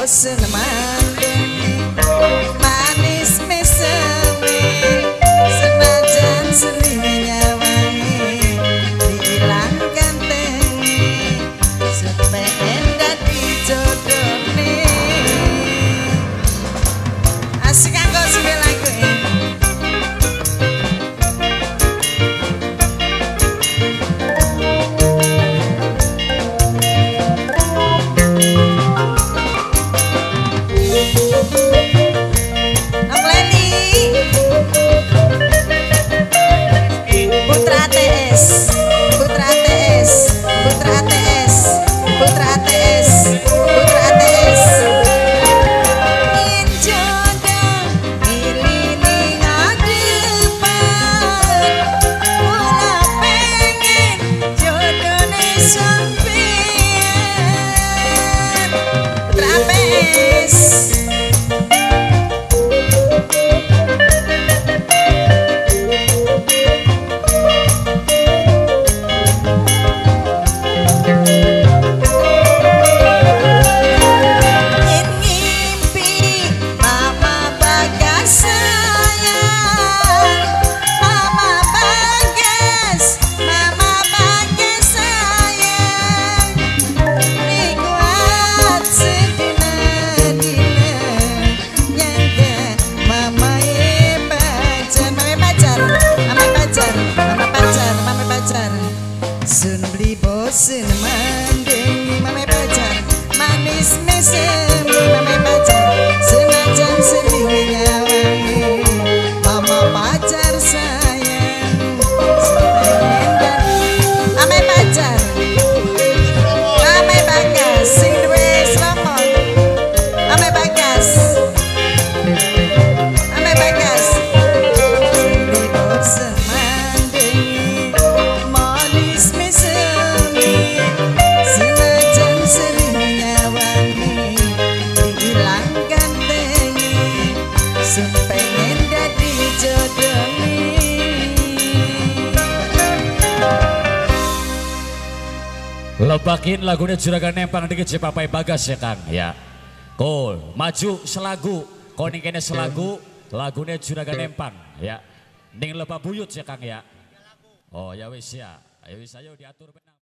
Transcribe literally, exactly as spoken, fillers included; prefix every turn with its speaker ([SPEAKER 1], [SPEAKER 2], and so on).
[SPEAKER 1] bosen mandeng manis mesemi senajan selingnya wangi dihilangkan tengi sepen dadi jodohne asik kanggo sing lagu sun beli bosen mandeng mame pacar manis mesemi mame pacar senajan selingnya wangi mama pacar sayang sepengen dan mame pacar mame bagas sing duwe slomon mame bagas mame bagas sun beli bosen pengen dadi jodohne
[SPEAKER 2] lebakin lagunya Juragan Empang dikit si Papai Bagas ya Kang ya. Cool, maju selagu, koning kene selagu lagunya Juragan Empang ya. Ning lebah buyut ya Kang ya. Oh ya wis ya, ayo wis ayo diatur benang.